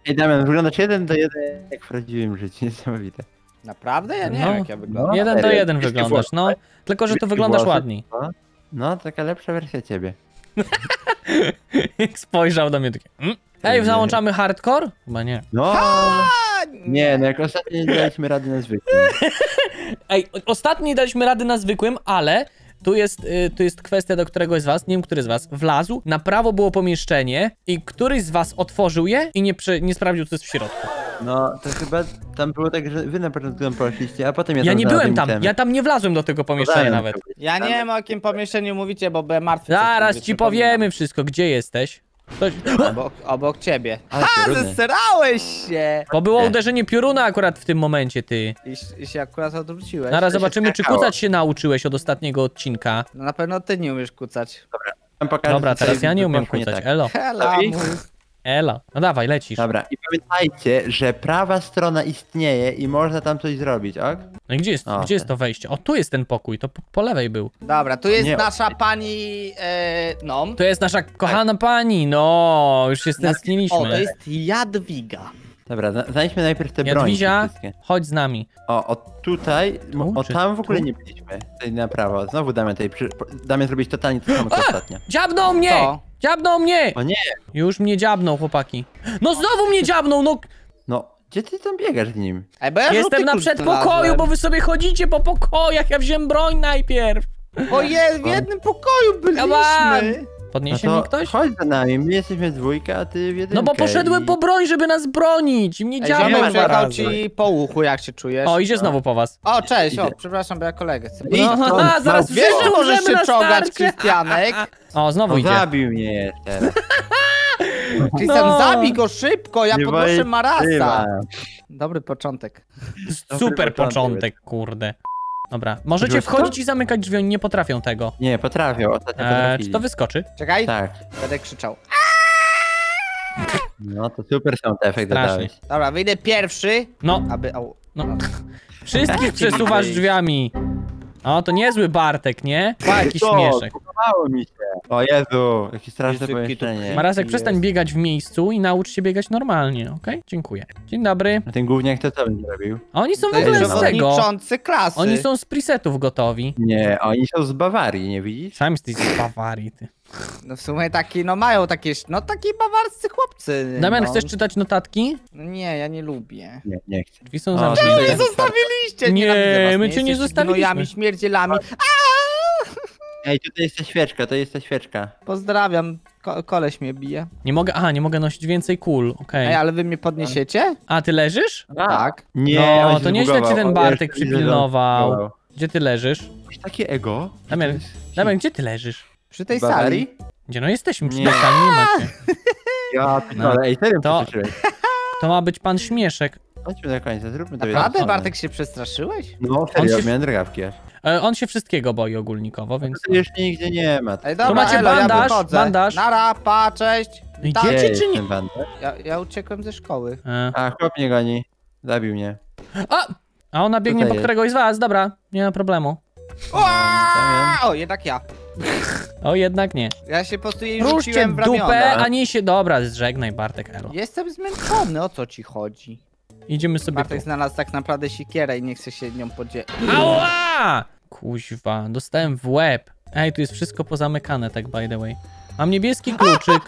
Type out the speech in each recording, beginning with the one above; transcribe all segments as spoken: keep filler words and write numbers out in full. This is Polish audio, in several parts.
Ej, Damian, wyglądasz jeden do jeden jak w prawdziwym życiu, niesamowite. Naprawdę? Ja nie No. wiem, jak ja wyglądam. Jeden do jeden Wielkie wyglądasz, włosy, no. tak? Tylko, że tu Wielkie wyglądasz włosy, ładniej. No, no, taka lepsza wersja ciebie. Jak spojrzał do mnie takie... Mm. Ej, załączamy hardcore? Chyba nie. No, A, nie, no jak ostatnio nie daliśmy rady na zwykłym. Ej, ostatnio nie daliśmy rady na zwykłym, ale tu jest, y, tu jest kwestia do któregoś z was, nie wiem, który z was, wlazł, na prawo było pomieszczenie i któryś z was otworzył je i nie, prze, nie sprawdził, co jest w środku. No, to chyba tam było tak, że wy na początku tam poszliście, a potem ja tam Ja nie byłem znalazłem tam, itemy. ja tam nie wlazłem do tego pomieszczenia Podałem nawet. to. Ja nie wiem, o jakim pomieszczeniu mówicie, bo byłem martwy. Zaraz przed tym, ci przypominam. powiemy wszystko, gdzie jesteś. Ktoś... Obok, obok ciebie. Ale Ha, pioruny. zesrałeś się! Bo było Nie. uderzenie pioruna akurat w tym momencie, ty. I, I się akurat odwróciłeś. Zaraz się zobaczymy, czy skakało. kucać się nauczyłeś od ostatniego odcinka. No na pewno ty nie umiesz kucać. Tam pokażę, Dobra, co teraz tutaj ja nie umiem poszło kucać, tak. elo. Helamus. Elo. No dawaj, lecisz. Dobra, i pamiętajcie, że prawa strona istnieje i można tam coś zrobić, ok? No i gdzie jest, O, gdzie jest tak. to wejście? O, tu jest ten pokój, to po, po lewej był. Dobra, tu jest Nie. nasza pani... E, no. To jest nasza kochana pani, no, już się stęskniliśmy. O, to jest Jadwiga. Dobra, za- znajdźmy najpierw te broń Jadwizia, wszystkie. chodź z nami. O, o tutaj, Tu, o czy tam w ogóle tu? nie byliśmy. Tutaj na prawo, znowu Damian tutaj, przy... Damian zrobić totalnie to samo co ostatnio. Dziabnął mnie! Co? Dziabnął mnie! O nie, Już mnie dziabnął, chłopaki. No znowu mnie dziabnął, no! no, gdzie ty tam biegasz z nim? Ej, bo ja Jestem żółty na klucz przedpokoju, znalazłem. bo wy sobie chodzicie po pokojach, ja wziąłem broń najpierw. O jest, w jednym pokoju Come on. byliśmy. Podniesie No mnie to ktoś? chodź za nami, my jesteśmy dwójka, a ty w jedynkę. No bo poszedłem i... po broń, żeby nas bronić i mnie Ej, dziabnął ziomek dwa przejechał razy. ci po uchu, jak się czujesz. O, idzie znowu po was. O, cześć, o, Idę. przepraszam, bo ja kolegę chcę. Idź No, stąd, haha, zaraz no, Wiesz, wszyscy że możesz umrzemy się na czołgać, starcie. Krystianek? O, znowu No idzie. zabił mnie jeszcze. Krystian, No. zabij go szybko, ja Nie podnoszę boję Marasa. tyła. Dobry początek. Super początek. początek, kurde. Dobra, możecie Użyłeś wchodzić to? i zamykać drzwi, oni nie potrafią tego. Nie, potrafią, ostatnio Eee, potrafili. czy to wyskoczy? Czekaj, Tak, będę krzyczał. no to super sound efekt Strasznie. dodałeś. Dobra, wyjdę pierwszy, No, aby... Au. no. Wszystkich przesuwasz drzwiami. O, to niezły Bartek, nie? Pa, jakiś Co? śmieszek. Podobało mi się. O Jezu, jakie straszne Jezu, jaki to pomieszczenie. Marasek, Jest. przestań biegać w miejscu i naucz się biegać normalnie, okej? Dziękuję. Dzień dobry. A ten gówniak to co będzie robił? A oni są w To jest ogóle z tego. przewodniczący klasy. Oni są z presetów gotowi. Nie, oni są z Bawarii, nie widzisz? Sam jesteś z Bawarii, ty. No w sumie taki, no mają takie, no taki bawarscy chłopcy. Damian, no. chcesz czytać notatki? No nie, ja nie lubię. Nie, nie chcę. Drzwi są O, zamknięte. nie, Zostawiliście! Nie, nienawidzę was, my cię nie jesteście zostawiliśmy. gnojami, śmierdzielami. Ej, tutaj jest ta świeczka, to jest ta świeczka. Pozdrawiam, Ko koleś mnie bije. Nie mogę, aha, nie mogę nosić więcej kul, okej. Ej, ale wy mnie podniesiecie? A, ty leżysz? Tak. Nie, No, on się to nieźle zbugował. ci ten O, Bartek jeszcze widzę, że on przypilnował. zbugował. Gdzie ty leżysz? Masz takie ego? Damian, To jest- Damian, gdzie ty leżysz? Przy tej W Bawarii? sali. Gdzie? No jesteśmy przy Nie. tej sali, nie macie. Ja pitole, ej, serio To- przestraszyłeś. To ma być pan Śmieszek. Chodźmy do końca, zróbmy to Naprawdę, jedno. Bartek, się przestraszyłeś? No serio, On się- miałem drgawki aż. E, on się wszystkiego boi ogólnikowo, więc... To już nigdzie nie ma. Ej, Tu dobra, macie elo, bandaż, ja wychodzę. bandaż. Nara, pa, cześć. Idziecie Gdzie czy jest nie? ten bandaż? Ja, ja uciekłem ze szkoły. E. A, chłop mnie goni. Zabił mnie. A! A ona biegnie Tutaj po jest. któregoś z was, dobra, nie ma problemu. Ua! O, jednak ja. O, jednak nie. Ja się po prostu jej Ruszcie rzuciłem w dupę, ramiona. a nie się... Dobra, żegnaj Bartek, elo. Jestem zmęczony, o co ci chodzi? Idziemy sobie Bartek tu. znalazł tak naprawdę siekierę i nie chce się nią podzielić. Ała! Kuźwa, dostałem w łeb. Ej, tu jest wszystko pozamykane, tak by the way. Mam niebieski kluczyk.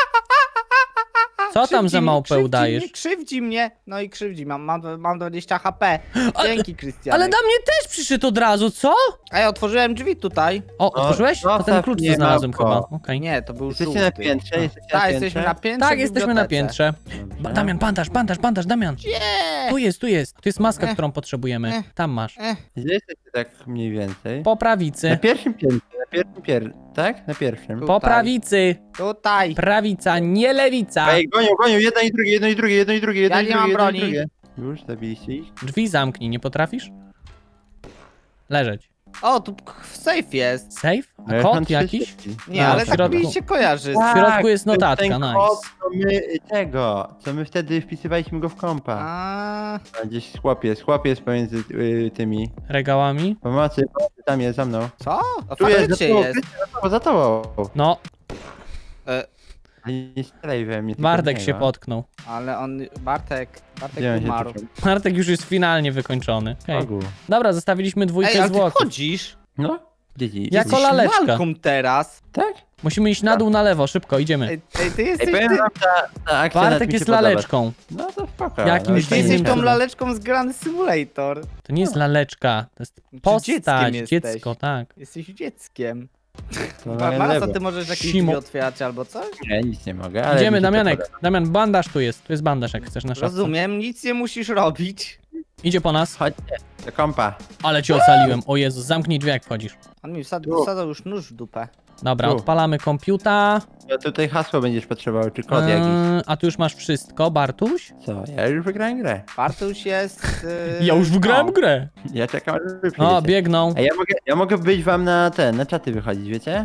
Co tam za małpę krzywdzi udajesz? Mnie, krzywdzi mnie, no i krzywdzi, mam, mam, mam dwadzieścia H P. Dzięki, Krystian. Ale do mnie też przyszedł od razu, co? A ja otworzyłem drzwi tutaj. O, otworzyłeś? To ten zostaw klucz, co mnie, znalazłem małpo. chyba. Okej. Nie, to był Jesteście żółty. na piętrze? Jesteście Tak, na jesteśmy piętrze? na piętrze. Tak, w jesteśmy na bibliotece. piętrze. Dobrze. Ba Damian, bandaż, bandaż, bandaż, Damian. Nie! Tu jest, tu jest. Tu jest maska, Eh. którą potrzebujemy. Eh. Tam masz. Eh, Gdzie jesteście tak mniej więcej? Po Na prawicy. pierwszym piętrze, na pierwszym pier... Tak? Na pierwszym. Tu. Po Tutaj. prawicy. tutaj. Prawica, nie lewica. Ej, gonią, gonią, jedno i drugie, jedno i drugie, jedno i drugie, jedno Ja i nie drugie, mam jedno i broni. drugie. Już zabiliście ich? Drzwi zamknij, nie potrafisz? Leżeć. O, tu k- safe jest. Safe? No ja A mam kod trzy jakiś? ścieżki. Nie, A, ale w tak środku. mi się kojarzy. W środku jest to notatka, ten nice. kod, co my tego, co my wtedy wpisywaliśmy go w kompa. A, A gdzieś chłop jest, chłop jest pomiędzy y, tymi. Regałami? Pomocy, pomocy, tam jest, za mną. co? O, Tu jest, za faktycznie tobą, jest. Krystian, za tobą, za tobą. No. E, Nie strzelaj we mnie. tylko Bartek w się niego. potknął. Ale on, Bartek, Bartek Gdzie on się umarł. począł? Bartek już jest finalnie wykończony. Okej. Ogół. Dobra, zostawiliśmy dwójkę Ej, ale ty złotych. chodzisz? No, dzieci. Jak Jesteś laleczka. lalką teraz. Tak? Musimy iść na dół, na lewo, szybko, idziemy. Ej, ej ty Ej, jesteś, powiem ty, wam, ta, ta akcja nawet Bartek mi się jest podoba. laleczką. No to spoko. Jakimś no, ty innym jesteś tą cudem. laleczką z Grand Simulator. To nie jest laleczka, to jest Czy postać, dzieckiem jesteś? dziecko, tak. Jesteś dzieckiem. To Ma- moje Maras, a lewo. ty możesz jakieś Simo. drzwi otwierać albo coś? Nie, nic nie mogę, ale Idziemy, mi się to Damianek. podoba. Damian, bandaż tu jest, tu jest bandaż, jak chcesz na szafce. Rozumiem, nic nie musisz robić. Idzie po nas, Chodźcie, do kompa. ale cię ocaliłem. O Jezu, zamknij drzwi jak wchodzisz. On mi wsad- Tu. wsadzał już nóż w dupę. Dobra, Tu. odpalamy komputa. No tutaj hasło będziesz potrzebował, czy kod jakiś. Yy, a tu już masz wszystko, Bartuś? Co? Ja już wygrałem grę. Bartuś jest... Yy, Ja już wygrałem no. grę. Ja czekam, aż wy O, przyjdziecie. biegną. A ja mogę, ja mogę być wam na ten, na czaty wychodzić, wiecie?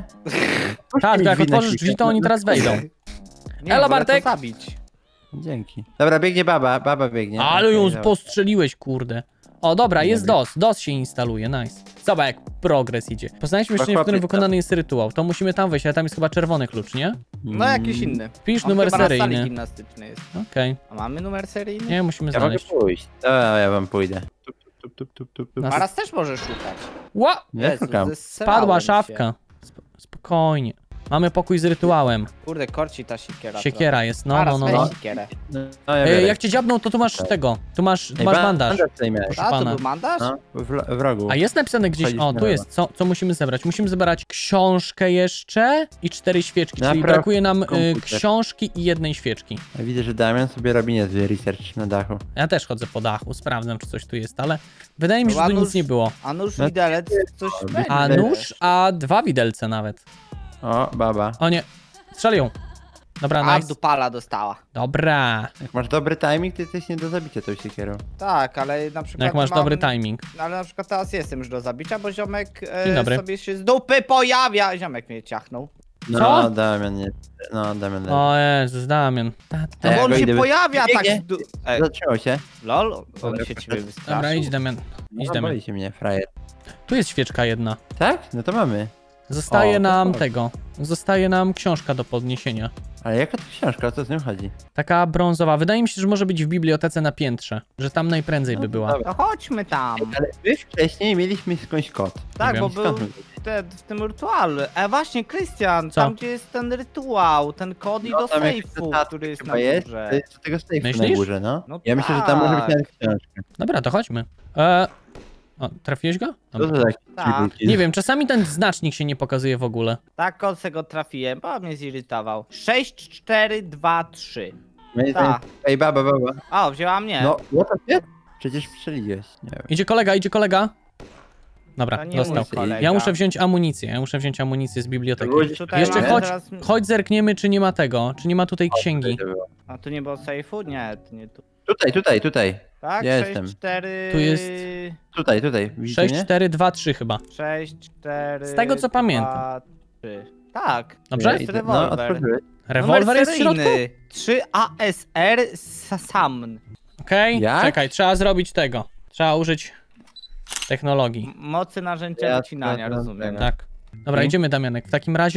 Tak, to jak Drzwi na otworzysz drzwi, chwilkę. to oni teraz wejdą. Nie, Elo, wolę to Bartek. zabić. Dzięki. Dobra, biegnie baba, baba biegnie. Ale Okej, ją dobra. postrzeliłeś, kurde. O, dobra, Dzień jest dobry. DOS. DOS się instaluje, nice. Zobacz, jak progres idzie. Poznaliśmy jeszcze, w chłopie, którym to- wykonany jest rytuał. To musimy tam wejść, ale tam jest chyba czerwony klucz, nie? No jakiś Mm, inny. Wpisz On numer chyba na sali seryjny. gimnastycznej jest. Okej, A mamy numer seryjny? nie, musimy Ja mogę znaleźć. pójść. Dobra, ja wam pójdę. Tup, tup, tup, tup, tup, tup. Na- Maras też może szukać. Ła! Ja Jezu, szukam. zesrałem Spadła się. szafka. Sp spokojnie. Mamy pokój z rytuałem. Kurde, korci ta siekiera. Siekiera jest, no, Maras, no, no. weź no. siekierę. No, no ja E, biorę. jak cię dziabną, to tu masz Tak. tego. Tu masz, tu Ej, masz ba- bandaż. tutaj miałeś. Proszę A, to pana. był bandaż? No, w, w rogu. A jest napisane gdzieś, Wchodzisz o na tu lewo. jest, co, co musimy zebrać? Musimy zebrać książkę jeszcze i cztery świeczki, czyli Napraw brakuje nam y, komputer. książki i jednej świeczki. Ja widzę, że Damian sobie robi niezły research na dachu. Ja też chodzę po dachu, sprawdzam czy coś tu jest, ale wydaje mi się, że No, tu a nic nóż- nie było. A nóż No, widelec coś będzie. A nóż, a dwa widelce nawet. O, baba. O nie, strzelił. Dobra, A, nice. dupala dostała. Dobra, Jak masz dobry timing, to jesteś nie do zabicia tą siekierą. Tak, ale na przykład jak masz mam... dobry timing. Ale na przykład teraz jestem już do zabicia, bo ziomek e, Dzień dobry. sobie się z dupy pojawia. Ziomek mnie ciachnął. No, Co? Damian nie. No, Damian leży. O Jezus, Damian. Ta, No ta. Ja bo on go się idę wy- pojawia tak Biegnie. z du... Ej, Zatrzymał się. lol, on Dobra, się ciebie dobra, wystraszył. Dobra, idź Damian. Idź No, Damian. boi się mnie, frajer. Tu jest świeczka jedna. Tak? No to mamy. Zostaje O, to nam spoko. tego. Zostaje nam książka do podniesienia. Ale jaka to książka? O co z nią chodzi? Taka brązowa. Wydaje mi się, że może być w bibliotece na piętrze. Że tam najprędzej by była. dobra. No chodźmy tam. Ale my wcześniej mieliśmy skądś kod. Tak, wiem. bo był Skąd my- te, w tym rytualu. E właśnie, Krystian, Co? tam gdzie jest ten rytuał, ten kod i No, do tam jakiś sejfu, notatnik który jest na chyba jest, górze. to jest do tego sejfu Myślisz? na górze, no. No Ja myślę, że tam może być tak. nawet książka. Dobra, to chodźmy. E... O, trafiłeś go? Co Dobra. to za jakieś Tak. tribulki? Nie wiem, czasami ten znacznik się nie pokazuje w ogóle. Tak, kod se go trafiłem, bo mnie zirytował. sześć, cztery, dwa, trzy. Moim Tak. zdaniem- Ej, baba, baba. O, wzięła mnie. No, what the shit? Przecież strzeliłeś. Nie wiem. Idzie kolega, idzie kolega. Dobra, To nie dostał. mój kolega. Ja muszę wziąć amunicję, ja muszę wziąć amunicję z biblioteki. Ludzie- Tutaj Jeszcze mamy chodź, teraz- chodź zerkniemy, czy nie ma tego, czy nie ma tutaj księgi. Tutaj to było. A tu nie było sejfu? Nie, to nie tu. Tutaj, tutaj, tutaj. Tak, Ja sześć, jestem. cztery... Tu jest- Tutaj, tutaj. Widzicie sześć, mnie? cztery, dwa, trzy chyba. sześć, cztery... Z tego, co pamiętam. dwa, trzy. Tak. Dobrze? To jest No, rewolwer. otworzyłeś. Rewolwer jest w środku? seryjny. trzy A S R Samn. Okej, Jak? czekaj, trzeba zrobić tego. Trzeba użyć technologii. M- Mocy narzędzia Ja wycinania, to- rozumiem. Tak. Dobra, Mhm. idziemy Damianek. W takim razie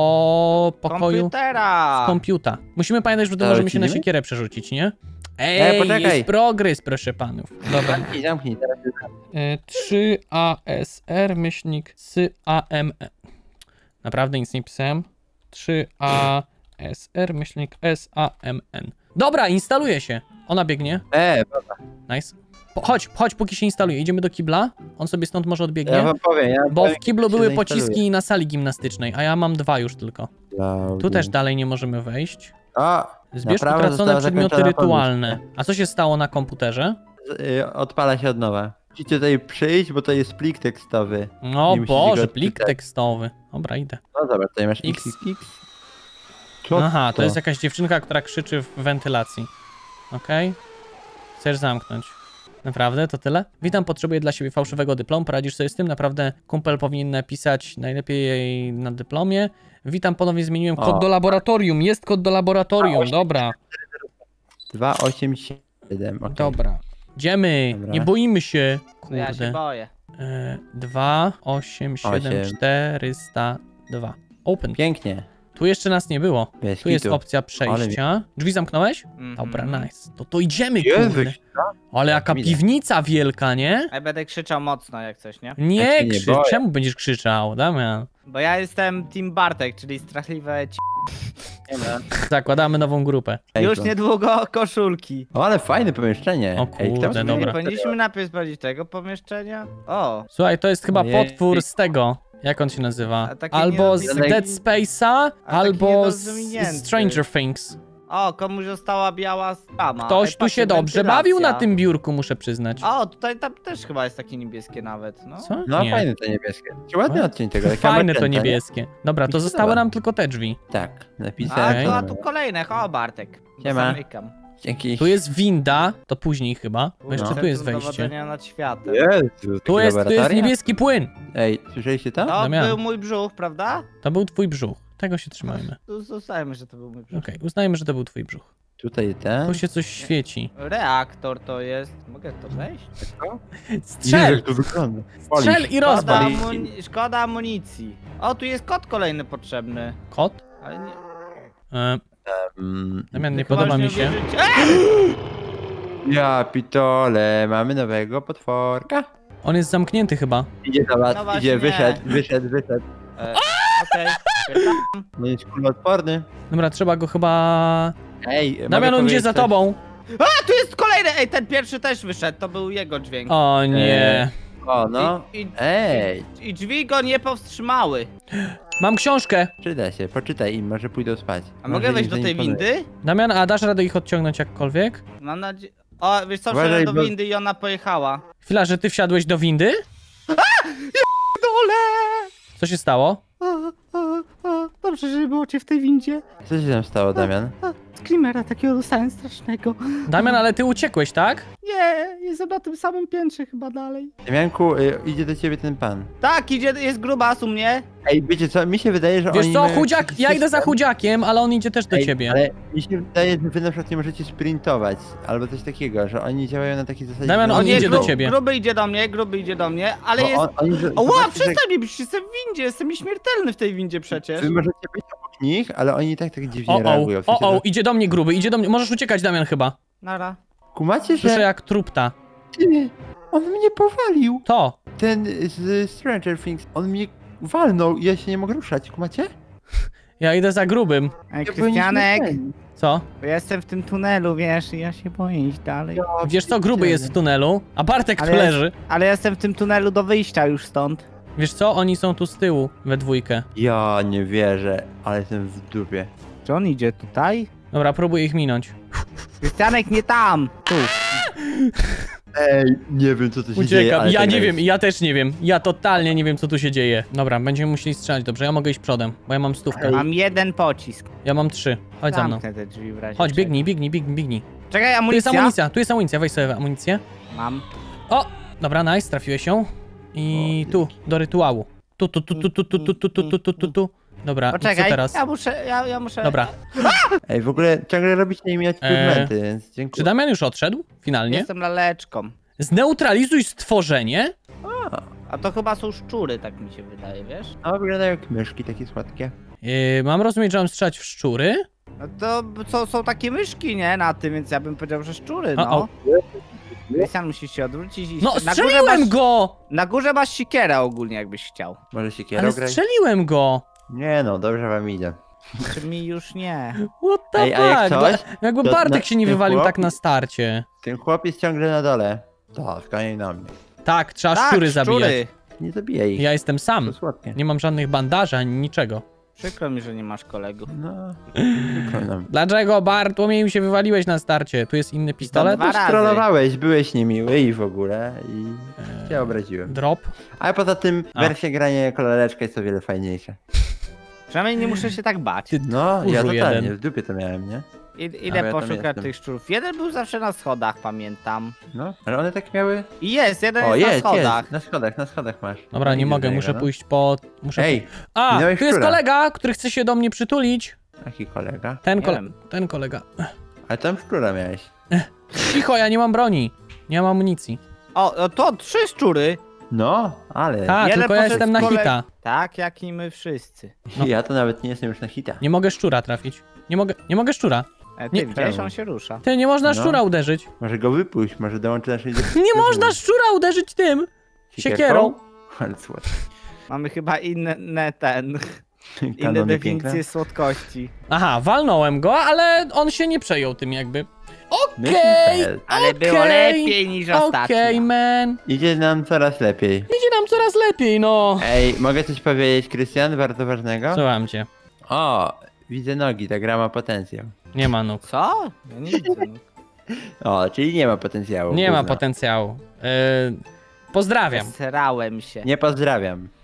do pokoju Komputera! z komputa. Musimy pamiętać, że tu Ale możemy się na lecimy? siekierę przerzucić, nie? E, Ej, poczekaj. jest progres, proszę panów. Dobra. Zamknij, zamknij. Teraz jest... E, trzy A S R myślnik S A M N. Naprawdę nic nie pisałem. trzy A S R myślnik S A M N. Dobra, instaluje się. Ona biegnie. E, baba, Nice. Po, chodź, chodź, póki się instaluje. Idziemy do kibla. On sobie stąd może odbiegnie. ja wam powiem, ja wam Bo powiem, w kiblu jak się były zainstaluje. pociski na sali gimnastycznej, a ja mam dwa już tylko. Tu też dalej nie możemy wejść. O, Zbierz naprawa utracone została przedmioty zakończona rytualne. podróż. A co się stało na komputerze? Z- y, Odpala się od nowa. Musicie tutaj przyjść, bo to jest plik tekstowy. No I musicie Boże, go plik odczytać. tekstowy. Dobra, idę. No zobacz, tutaj masz X. x, x, x. Co Aha, to jest jakaś dziewczynka, która krzyczy w wentylacji. Okej. Chcesz zamknąć. Naprawdę? To tyle? Witam, potrzebuję dla siebie fałszywego dyplomu. Poradzisz sobie z tym? Naprawdę kumpel powinien napisać najlepiej na dyplomie. Witam, ponownie zmieniłem kod O. do laboratorium. Jest kod do laboratorium, A, dobra. dwa osiem siedem, okej. Dobra. Idziemy, Dobra. nie boimy się. No ja się Kurde. boję. E, dwa, osiem, siedem, Osiem. czterysta dwa. Open. Pięknie. Tu jeszcze nas nie było. Bez Tu jest kitu. opcja przejścia. Drzwi zamknąłeś? Mhm. Dobra, nice. To to idziemy, Jest kurde. Ale jaka Widzę. piwnica wielka, nie? Ja będę krzyczał mocno jak coś, nie? Ja Nie się nie krzycz. boję. Czemu będziesz krzyczał, Damian? Bo ja jestem Team Bartek, czyli strachliwe ci... Nie ma. Zakładamy nową grupę. Ej, Już to- niedługo koszulki. O, ale fajne pomieszczenie. O Ej, kto kurde, w- dobra. Powinniśmy najpierw sprawdzić tego pomieszczenia. O, Słuchaj, to jest chyba Ojej. potwór z tego. Jak on się nazywa? A taki Albo z niedorozwinięty. Dead Space'a, albo z niedorozwinięty. Stranger Things. o, komuś została biała spama. Ktoś Ej, tu patrzcie, się dobrze wentylacja. bawił na tym biurku, muszę przyznać. O, tutaj tam też chyba jest takie niebieskie nawet, no. Co? No, Nie. fajne to niebieskie. Czy ładny O, odcień tego. taka Fajne to magenta, nie? niebieskie. Dobra, to Mi się zostały podoba. nam tylko te drzwi. Tak, A, napisałem. to, a tu kolejne, o Bartek. Siema. Zamykam. Dzięki. Tu jest winda, to później chyba, bo jeszcze No. tu jest Centrum wejście. dowodzenia nad światem. Jezu, Tu takie jest, tu jest laboratoria? niebieski płyn. Ej, słyszeliście to? To Damian. był mój brzuch, prawda? To był twój brzuch. Tego się trzymajmy. Tu Zostajemy, że to był mój brzuch. Okej, uznajmy, że to był twój brzuch. Tutaj ten. Tu się coś świeci. Reaktor to jest. Mogę to wejść? Jezu, Strzel! jak to wygląda. Strzel i Szkoda, rozwal. amuni szkoda amunicji. O, tu jest kod kolejny potrzebny. Kot? Ale nie. E, Mm, Damian, nie Chyba podoba już mi nie się. uwierzycie. Eee! ja pitole, mamy nowego potworka. On jest zamknięty chyba. Idzie do was, No właśnie idzie, nie. wyszedł, wyszedł, wyszedł. E, Okej. No jest kuloodporny. Dobra, trzeba go chyba... Ej, mogę Damian, on idzie powiedzieć za coś? tobą. A, tu jest kolejny! Ej, ten pierwszy też wyszedł, to był jego dźwięk. O nie. O, no. I, i, Ej, i, I drzwi go nie powstrzymały. Mam książkę. przyda się, poczytaj im, może pójdą spać. A Może mogę im wejść do tej zaimponuje. windy? Damian, a dasz radę ich odciągnąć jakkolwiek? Mam nadzieję... O, wiesz co, Uważaj, wszedłem do bo- windy i ona pojechała. Chwila, że ty wsiadłeś do windy? Dole! Co się stało? Dobrze, że było cię w tej windzie. Co się tam stało, Damian? Screamera takiego dostałem strasznego. Damian, ale ty uciekłeś, tak? Nie, jestem na tym samym piętrze chyba dalej. Damianku, y, idzie do ciebie ten pan. Tak, idzie, jest grubas u mnie. Ej, wiecie co, mi się wydaje, że Wiesz oni co, mają chudziak, jakiś ja idę za system. chudziakiem, ale on idzie też do Ej, ciebie. Ale mi się wydaje, że wy na przykład nie możecie sprintować, albo coś takiego, że oni działają na takiej zasadzie... Damian, że on nie, idzie do gru- ciebie. Gruby idzie do mnie, gruby idzie do mnie, ale Bo jest... on, oni, że- O, wow, zobaczcie, że przestań mnie bić, jestem w windzie, jestem nieśmiertelny w tej windzie przecież. Wy możecie być obok nich, ale oni i tak tak dziwnie O, o, reagują. W sensie, o, o, że- idzie do mnie gruby, idzie do mnie. Możesz uciekać, Damian, chyba. Nara. Kumacie, Słyszę że... jak trupta. Ty, on mnie powalił! To. Ten z Stranger Things, on mnie walnął i ja się nie mogę ruszać, kumacie? Ja idę za grubym. Ej, Ja byłem Krystianek, nieśmiertelny. Co? bo ja jestem w tym tunelu, wiesz, i ja się boję iść dalej. Ja Wiesz co, gruby jest w tunelu, a Bartek Ale tu ja- leży. Ale ja jestem w tym tunelu do wyjścia już stąd. Wiesz co, oni są tu z tyłu, we dwójkę. Ja nie wierzę, ale jestem w dupie. Czy on idzie tutaj? Dobra, próbuję ich minąć. Krystianek, nie tam! Tu. Ej, nie wiem co tu się dzieje, Uciekam, ale ja ta nie gra wiem, jest- ja też nie wiem. Ja totalnie nie wiem, co tu się dzieje. Dobra, będziemy musieli strzelać, dobrze, ja mogę iść przodem, bo ja mam stówkę. Mam jeden pocisk. Ja mam trzy. Chodź za mną. Zamknę te drzwi w razie Chodź, czego. biegnij, biegnij, biegnij, biegnij. Czekaj, Tu jest amunicja? amunicja, tu jest amunicja, weź sobie amunicję. Mam. O, dobra, nice, trafiłeś ją. I O, tu, do rytuału. Tu, tu, tu, tu, tu, tu, tu, tu, tu, tu, tu, tu, tu. Dobra, i co Poczekaj, teraz? ja muszę, ja, ja muszę... Dobra, Ej, w ogóle ciągle robicie im mieć Eee, pigmenty, więc czy dziękuję. Damian już odszedł? Finalnie? Jestem laleczką. Zneutralizuj stworzenie? A to chyba są szczury, tak mi się wydaje, wiesz? A wyglądają jak myszki takie słodkie. Yy, mam rozumieć, że mam strzelać w szczury? No to co, są takie myszki, nie? Na tym, więc ja bym powiedział, że szczury, O, no. o. Krystian, musisz się odwrócić i... No, na górze strzeliłem masz, go! Na górze masz sikierę ogólnie, jakbyś chciał. Może się Ale kierą grać? strzeliłem go! Nie no, dobrze wam idzie. Czy mi już nie? What the Ej, a jak fuck? coś, Bo- Jakby to Bartek na- się nie ten wywalił chłop- tak na starcie. Ten chłop jest ciągle na dole. Tak, koniec na mnie. Tak, trzeba Tak, szczury zabijać. Nie zabijaj ich, Ja jestem to sam. słodkie. Nie mam żadnych bandaży ani niczego. Przykro mi, że nie masz kolegów. No, przykro nam. Dlaczego, Bartłomiej, mi się wywaliłeś na starcie? Tu jest inny pistolet? dwa razy. Trollowałeś, byłeś niemiły i w ogóle i cię obraziłem. Drop? Ale poza tym A. wersja grania jako laleczka jest o wiele fajniejsza. Przynajmniej nie muszę się tak bać. Ty No, ja tchórzu totalnie, jeden. w dupie to miałem, nie? I, Ale idę ja tam poszukać jestem. tych szczurów. Jeden był zawsze na schodach, pamiętam. No, ale one tak miały... I jest, jeden O, jest, jest, na schodach. jest, na schodach, na schodach masz. Dobra, nie Idę mogę, do muszę niego, no. pójść po... Muszę... Ej, A, minąłeś tu jest szczura. kolega, który chce się do mnie przytulić. jaki kolega? Ten, Nie kole... wiem. Ten kolega. Ale tam szczura miałeś. Cicho, ja nie mam broni. Nie mam amunicji. O, o, to trzy szczury. No, ale Tak, Jeden tylko ja poszedł jestem na w kole- hita. Tak, jak i my wszyscy. no. ja to nawet nie jestem już na hita. Nie mogę szczura trafić. Nie mogę, nie mogę szczura. E, ty Nie- widziałeś, Czemu? on się rusza. Ty, nie można No. szczura uderzyć. Może go wypuść, może dołączy do naszej... Nie można szczura uderzyć tym! Siekierą. Ale słodko. Mamy chyba inne ten, inne Kanony definicje piękne. słodkości. Aha, walnąłem go, ale on się nie przejął tym jakby. Okej, Myślę, Ale było okej, lepiej niż ostatnio. okej, man. Idzie nam coraz lepiej. Idzie nam coraz lepiej, no. Ej, mogę coś powiedzieć, Krystian, bardzo ważnego? Słucham cię. O, widzę nogi, ta gra ma potencjał. Nie ma nóg. Co? Ja nie widzę. no. O, czyli nie ma potencjału. Nie ma gówno. potencjału. Yy, pozdrawiam. Zesrałem się. Nie pozdrawiam.